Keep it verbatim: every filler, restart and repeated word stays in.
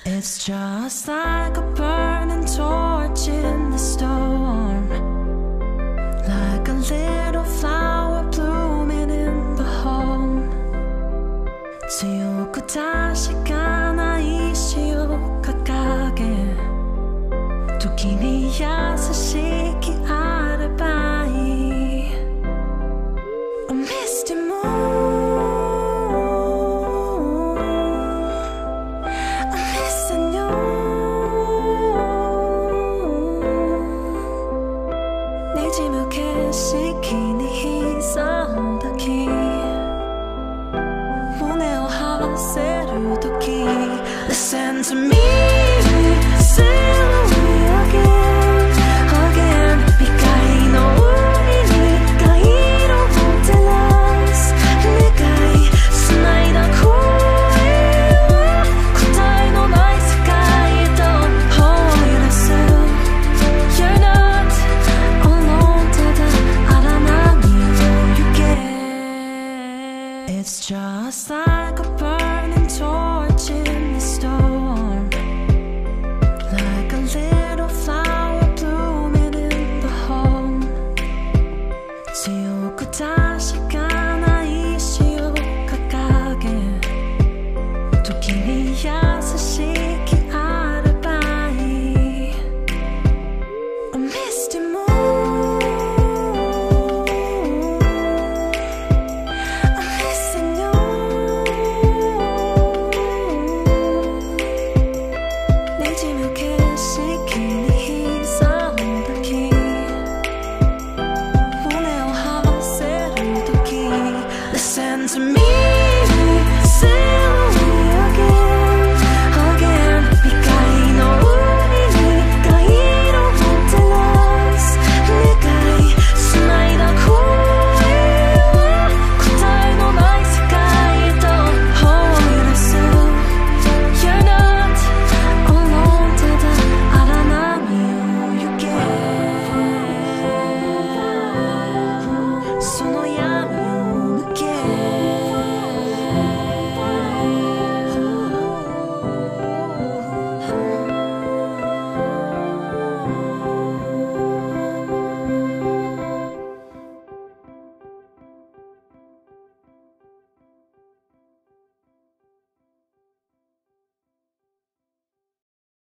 It's just like a burning torch in the storm, like a little flower blooming in the home. 強く確かな意志を掲げ、時に優しきあればいい。 A misty moon,景色に膝を抱き胸を張らせる時 Listen to me